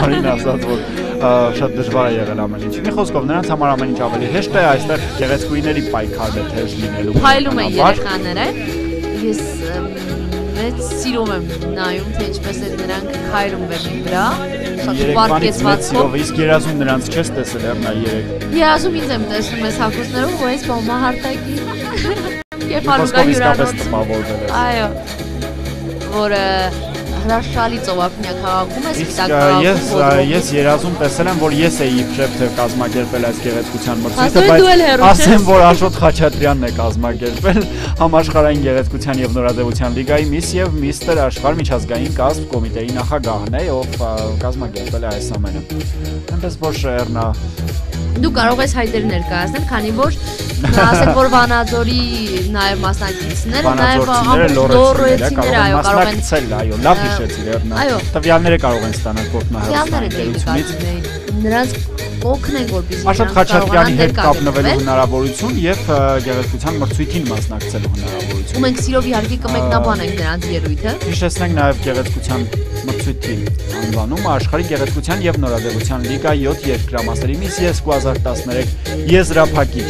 Արին ասաց, որ շատ դժվար է եղել ամեն ինչ։ Մի խոսքով նրանց համար ամեն ինչ ավելի հեշտ է, այստեղ գեղեցկուիների պայքարն է թեժ լինելու։ Փայլում են երեխաները։ Ես մեծ սիրով եմ նայում, թե ինչպես է նրանք քայլում բեմի վրա։ Շատ վարկեցվածքով։ Իսկ երազում նրանց չես տեսել Էրնա երեք։ Երազում ինձ եմ տեսնում այս հագուստներով, ու այս բոմահարտակի։ Երբ Արուկա հյուրանոց։ Այո։ Որը հրաշալի ծովափնյա քաղաքում է, սպիտակ քաղաքում։ Ես երազում տեսել եմ, որ ես էի իբրև թե կազմակերպել այս գեղեցկության մրցույթը, բայց ասեմ, որ Ashot Khachatryanն է կազմակերպել համաշխարհային գեղեցկության եւ նորաձևության լիգայի Miss եւ Mr. Աշխարհ միջազգային կազմ կոմիտեի նախագահն է, ով կազմակերպել է այս ամենը։ Այնպես որ Էրնա դու կարող ես հայտեր ներկայացնել, քանի որ ասենք որ Վանաձորի նաև մասնակիցները նաև լոռեցիները այո կարող են այո լավ հիշեցիր Էրնա տվյալները կարող են ստանալ գործնահարությունից նրանց օգնեն որպեսզի Ashot Khachatryan-ի հետ կապնվելու հնարավորություն եւ գեղեցկության մրցույթին մասնակցելու հնարավորություն։ Ու մենք սիրով իհարկե կմեկնաբանենք նրանց ելույթը։ Հիշեցնենք նաեւ գեղեցկության մրցույթի անվանումը աշխարհի գեղեցկության եւ նորաձևության լիգա 7 երկրամասերի Miss 2013 եզրափակիչ։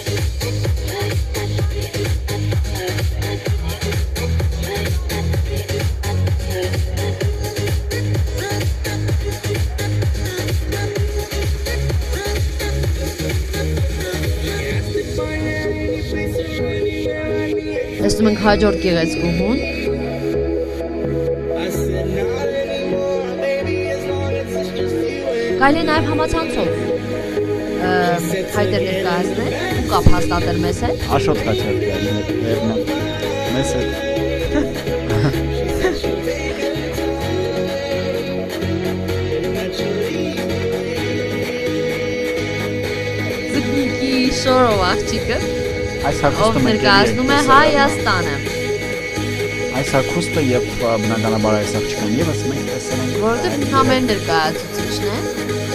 Տեսնում ենք հաջորդ գեղեցկուհուն։ Կարելի է նաև համացանցով հայտեր ներկայացնել ու կապ հաստատել մեզ հետ։ Ashot Khachatryan, մեզ հետ։ Զգնիկի շորով աղջիկը Այս հագուստը ներկայացնում է Հայաստանը։ Այս հագուստը եւ բնականաբար այս աղջիկան եւս մենք տեսել ենք, որովհետեւ համեն ներկայացուցիչն է։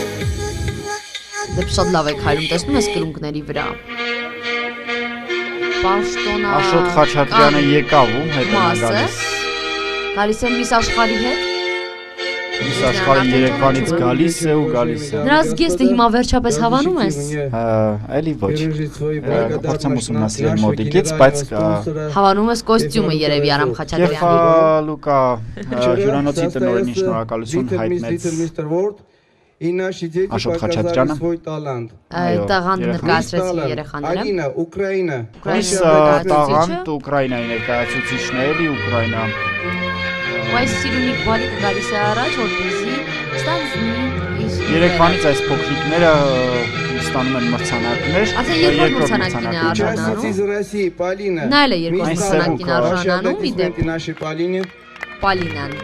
Դե շատ լավ է քայլում, տեսնում ես կրունկների վրա։ Պաշտոնա Ashot Khachatryan-ը եկավ ու հետ է գալիս։ Գալիս է Miss Աշխարհի հետ։ Miss Աշխարհի երեկվանից գալիս է ու գալիս է։ Նրա զգեստը հիմա վերջապես հավանում ես։ Էլի ոչ։ Փորձեմ ուսումնասիրել մոդիկից, բայց հավանում ես կոստյումը երևի Արամ Խաչատրյանի։ Եվ Լուկա հյուրանոցի տնօրենի շնորհակալություն հայտնեց Ashot Khachatryan-ը։ Տաղանդ ներկայացրեցին երեխաները։ Ալինա, Ուկրաինա։ Տաղանդ Ուկրաինայի ներկայացուցիչն է, էլի Ուկրաինա։ Այս սիրունիկ բալիկը գալիս է առաջ, որպեսզի ստանձնի։ Երեկվանից այս փոքրիկները ստանում են մրցանակներ։ Ասա երկրորդ մրցանակին է արժանանում։ Նա էլ է երկրորդ մրցանակին արժանանում, մի դեպ։ Պալինան։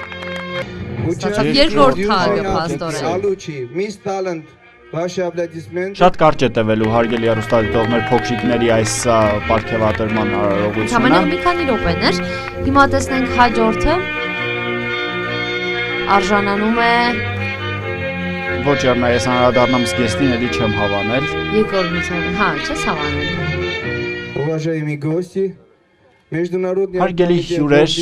Երկրորդ թագը փաստորեն։ Շատ կարճ է տևելու հարգելի հեռուստադիտողներ փոքրիկների այս պարգևատրման արարողությունը։ Համենայն մի քանի րոպեներ։ Հիմա տեսնենք հաջորդը։ Արժանանում է Ոչ Էրնա, ես անդրադառնամ զգեստին, էլի չեմ հավանել։ Երկրորդ մրցանակին, հա, չես հավանել։ Уважаемые гости, международный հարգելի հյուրեր,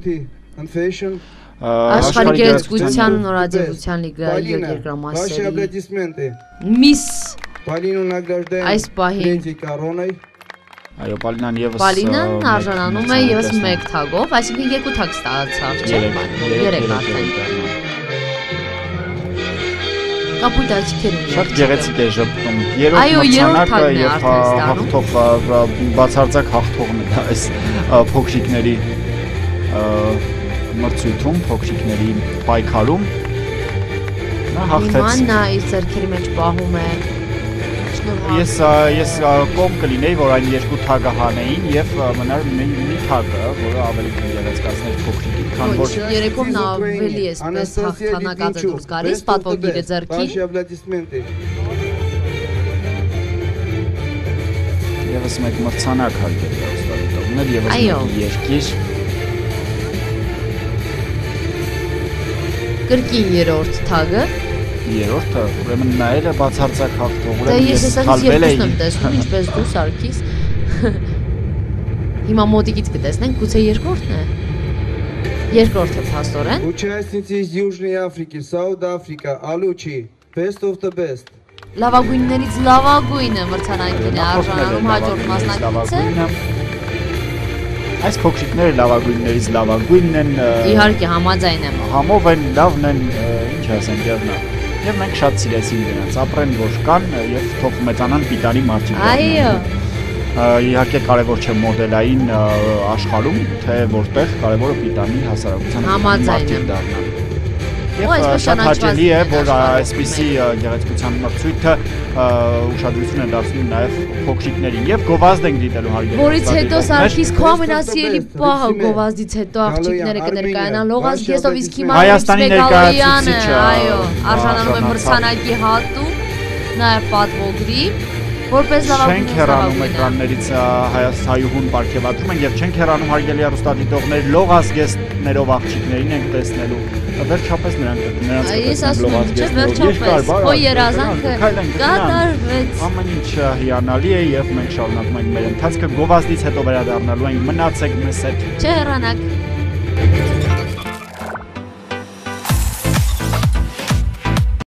Աշխարհի գեղեցկության նորաձևության լիգայի երկրամասերի Miss այս պահին Այո, Պալինան եւս Պալինան արժանանում է եւս 1 թագով, այսինքն 2 թագ ստացավ, չէ՞։ 3 արդեն։ Կապույտ աչքեր ունի։ Շատ գեղեցիկ է ժպտում։ Երրորդ մրցանակը եւ հաղթող բացարձակ հաղթողն է այս փոքրիկների մրցույթում, փոքրիկների պայքարում։ Նա հաղթեց։ Իման նա իր ձեռքերի մեջ պահում է։ Ես կողմ կլինեի, որ այն 2 թագը հանեին եւ մնար մի թագը, որը ավելի գեղեցկացներ փոքրիկին, քան որ երեկոմ նա ավելի էսպես հաղթանակած է դուրս գալիս, պատվոգիրը ձեռքին։ Եվս մեկ մրցանակ հարգելի հեռուստադիտողներ, եւս մեկ երկիր։ Կրկին երրորդ թագը։ Երրորդը, ուրեմն նա էլ է բացարձակ հաղթող, ուրեմն ես սխալվել եմ տեսնում, ինչպես դու Սարգիս։ Հիմա մոտիկից կտեսնենք, գուցե երկրորդն է։ Երկրորդը փաստորեն։ Участницы из Южной Африки, Саут-Африка, Алучи, best of the best. Լավագույններից լավագույնը մրցանակին է արժանանում հաջորդ մասնակիցը։ Այս փոքրիկները լավագույններից լավագույնն են։ Իհարկե համաձայն եմ։ Համով են, լավն են, ինչ ասեմ, դեռնա։ Եվ մենք շատ սիրեցինք նրանց, ապրեն որ կան եւ թող մեծանան պիտանի մարդիկ։ Այո։ Իհարկե կարևոր չէ մոդելային աշխարհում, թե որտեղ կարևորը պիտանի հասարակության համաձայն դառնան։ Եվ շատ հաճելի է, որ այսպիսի գեղեցկության մրցույթը ուշադրություն է դարձնում նաև փոքրիկներին եւ գովազդ ենք դիտելու հարգելի։ Որից հետո Սարգիս քո ամենասիրելի պահը գովազդից հետո աղջիկները կներկայանան Լողաս Գեսով իսկ հիմա Հայաստանի ներկայացուցիչը, այո, արժանանում է մրցանակի հատուկ, նաև պատվոգրի, որպես լավագույն չենք հեռանում էկրաններից հայաստանյուն պարգևատրում են եւ չենք հեռանում հարգելի հեռուստադիտողներ Լողաս Գեսներով աղջիկներին ենք տեսնելու վերջապես նրանց վերջապես քո երազանքը կատարվեց ամեն ինչ հիանալի է եւ մենք շարունակում ենք մեր ընթացքը գովազդից հետո վերադառնալու ենք մնացեք մեզ հետ չհեռանաք